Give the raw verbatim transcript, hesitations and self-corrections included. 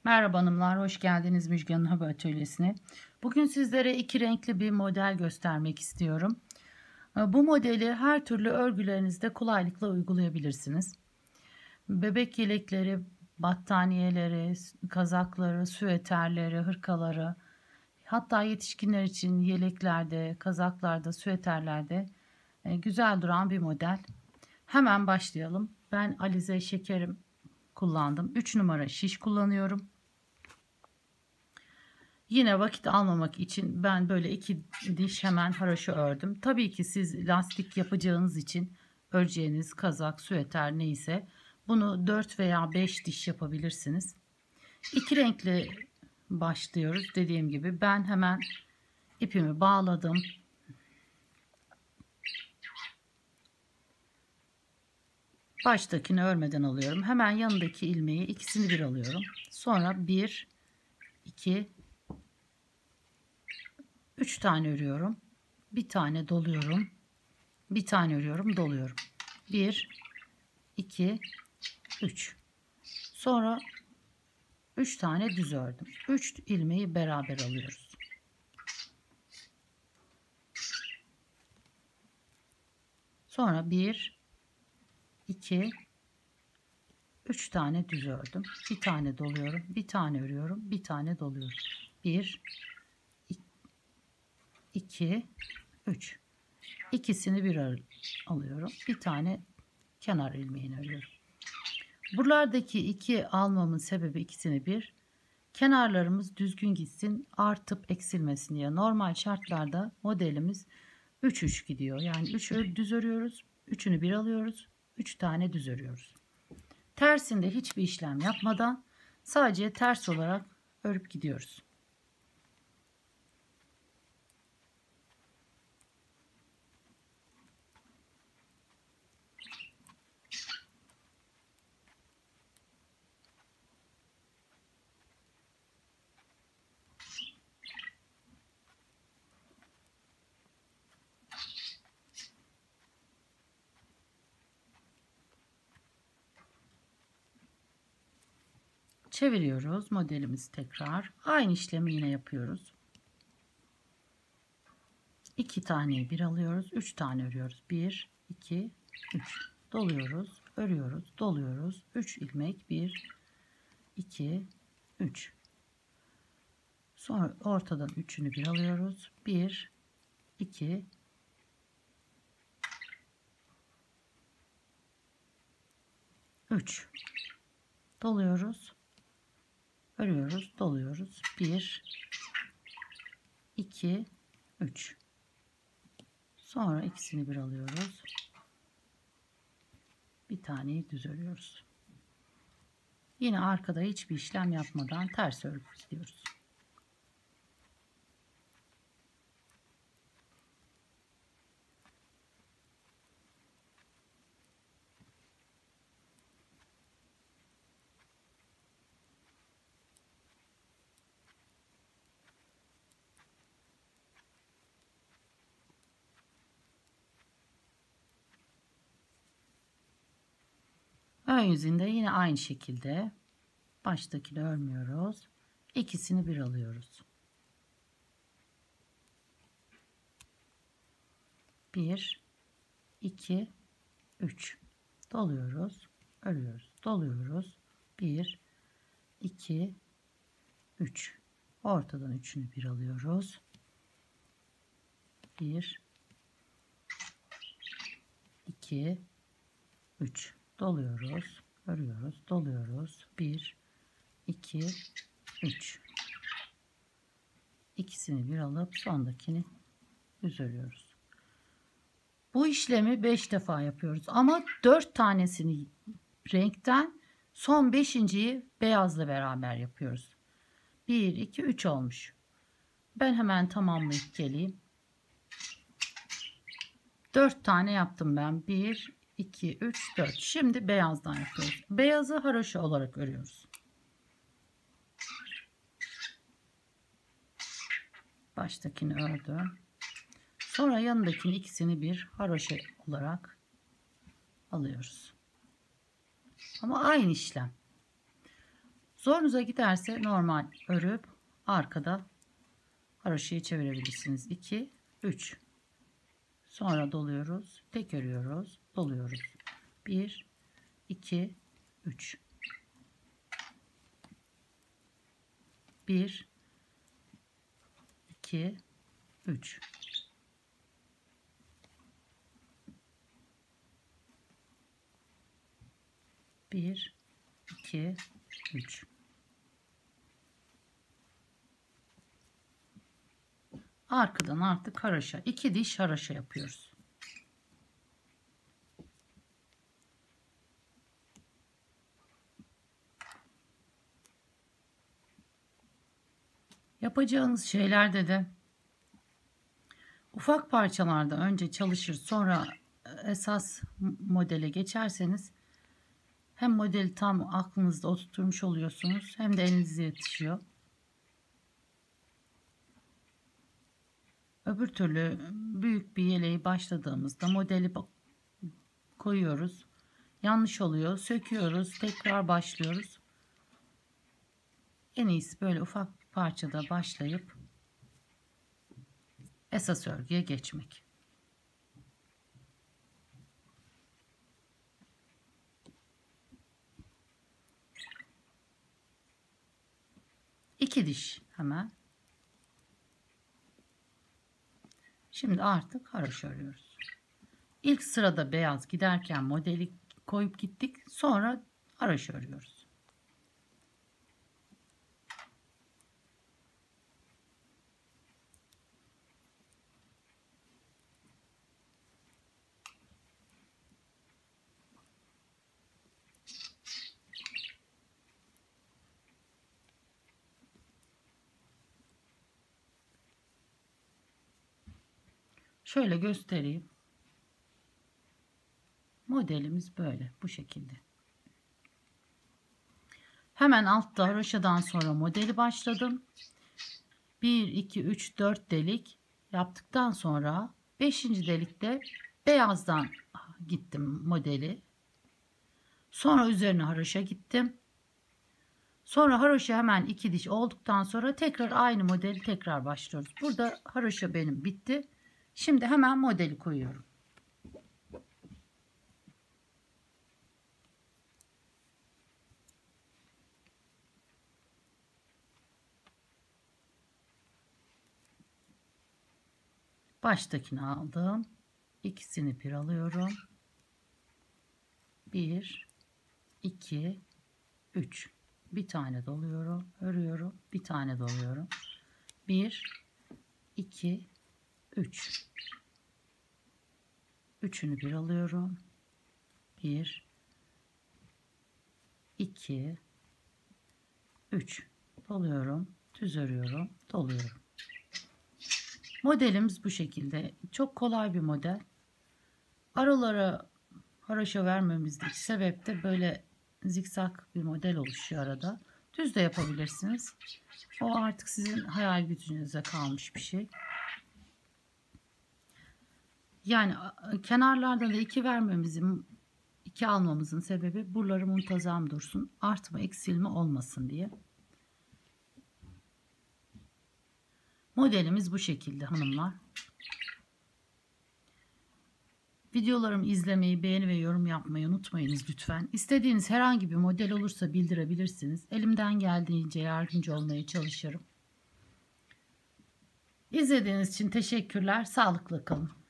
Merhaba hanımlar, hoş geldiniz Müjgan'ın Hobi Atölyesi'ne. Bugün sizlere iki renkli bir model göstermek istiyorum. E, Bu modeli her türlü örgülerinizde kolaylıkla uygulayabilirsiniz. Bebek yelekleri, battaniyeleri, kazakları, süveterleri, hırkaları, hatta yetişkinler için yeleklerde, kazaklarda, süveterlerde e, güzel duran bir model. Hemen başlayalım. Ben Alize şekerim kullandım. üç numara şiş kullanıyorum. Yine vakit almamak için ben böyle iki diş hemen haroşa ördüm. Tabii ki siz lastik yapacağınız için öreceğiniz kazak, süveter neyse bunu dört veya beş diş yapabilirsiniz. İki renkli başlıyoruz. Dediğim gibi ben hemen ipimi bağladım. Baştakini örmeden alıyorum. Hemen yanındaki ilmeği ikisini bir alıyorum. Sonra bir, iki, üç tane örüyorum. Bir tane doluyorum. Bir tane örüyorum, doluyorum. bir, iki, üç. Sonra üç tane düz ördüm. üç ilmeği beraber alıyoruz. Sonra bir, iki, üç tane düz ördüm. Bir tane doluyorum. Bir tane örüyorum. Bir tane doluyorum. bir, iki, üç. İkisini bir alıyorum. Bir tane kenar ilmeğini örüyorum. Buralardaki iki almamın sebebi ikisini bir. Kenarlarımız düzgün gitsin, artıp eksilmesin diye. Normal şartlarda modelimiz üç üç gidiyor. Yani üç düz örüyoruz. üçünü bir alıyoruz. üç tane düz örüyoruz. Tersinde hiçbir işlem yapmadan sadece ters olarak örüp gidiyoruz. Çeviriyoruz modelimizi tekrar. Aynı işlemi yine yapıyoruz. iki taneyi bir alıyoruz. üç tane örüyoruz. bir, iki, üç. Doluyoruz, örüyoruz, doluyoruz. üç ilmek. bir, iki, üç. Sonra ortadan üçünü bir alıyoruz. bir, iki, üç. Doluyoruz. Örüyoruz, doluyoruz. bir, iki, üç. Sonra ikisini bir alıyoruz. Bir taneyi düz örüyoruz. Yine arkada hiçbir işlem yapmadan ters örüp gidiyoruz. Ön yüzünde yine aynı şekilde baştakini örmüyoruz. İkisini bir alıyoruz. bir, iki, üç. Doluyoruz, örüyoruz, doluyoruz. bir, iki, üç. Ortadan üçünü bir alıyoruz. bir, iki, üç. Doluyoruz, örüyoruz, doluyoruz. bir, iki, üç. İkisini bir alıp sondakini düz örüyoruz. Bu işlemi beş defa yapıyoruz ama dört tanesini renkten, son beşinciyi beyazla beraber yapıyoruz. bir, iki, üç olmuş. Ben hemen tamamlayıp geleyim. dört tane yaptım ben. bir, iki, üç, dört. Şimdi beyazdan yapıyoruz. Beyazı haroşa olarak örüyoruz. Baştakini ördüm. Sonra yanındakini ikisini bir haroşa olarak alıyoruz. Ama aynı işlem. Zorunuza giderse normal örüp arkada haroşayı çevirebilirsiniz. iki, üç. Sonra doluyoruz. Tek örüyoruz. Doluyoruz. bir, iki, üç. bir, iki, üç. bir, iki, üç. Arkadan artık haroşa, iki diş haroşa yapıyoruz. Yapacağınız şeylerde de ufak parçalarda önce çalışır, sonra esas modele geçerseniz hem modeli tam aklınızda oturtmuş oluyorsunuz, hem de elinize yetişiyor. Öbür türlü büyük bir yeleği başladığımızda modeli koyuyoruz. Yanlış oluyor. Söküyoruz. Tekrar başlıyoruz. En iyisi böyle ufak bir parçada başlayıp esas örgüye geçmek. İki diş hemen. Şimdi artık haroşa örüyoruz. İlk sırada beyaz giderken modeli koyup gittik. Sonra haroşa örüyoruz. Şöyle göstereyim. Modelimiz böyle, bu şekilde. Hemen altta haroşadan sonra modeli başladım. bir, iki, üç, dört delik yaptıktan sonra beşinci delikte beyazdan gittim modeli. Sonra üzerine haroşa gittim. Sonra haroşa hemen iki diş olduktan sonra tekrar aynı modeli tekrar başlıyoruz. Burada haroşa benim bitti. Şimdi hemen modeli koyuyorum. Baştakini aldım. İkisini bir alıyorum. bir, iki, üç. Bir tane doluyorum. Örüyorum. Bir tane doluyorum. bir, iki, üç. Üçünü bir alıyorum. bir, iki, üç. Doluyorum. Düz örüyorum. Doluyorum. Modelimiz bu şekilde. Çok kolay bir model. Aralara haroşa vermemizdeki sebep de böyle zikzak bir model oluşuyor arada. Düz de yapabilirsiniz. O artık sizin hayal gücünüze kalmış bir şey. Yani kenarlarda da iki vermemizin, iki almamızın sebebi buraları muntazam dursun. Artma, eksilme olmasın diye. Modelimiz bu şekilde hanımlar. Videolarımı izlemeyi, beğeni ve yorum yapmayı unutmayınız lütfen. İstediğiniz herhangi bir model olursa bildirebilirsiniz. Elimden geldiğince yardımcı olmaya çalışırım. İzlediğiniz için teşekkürler. Sağlıklı kalın.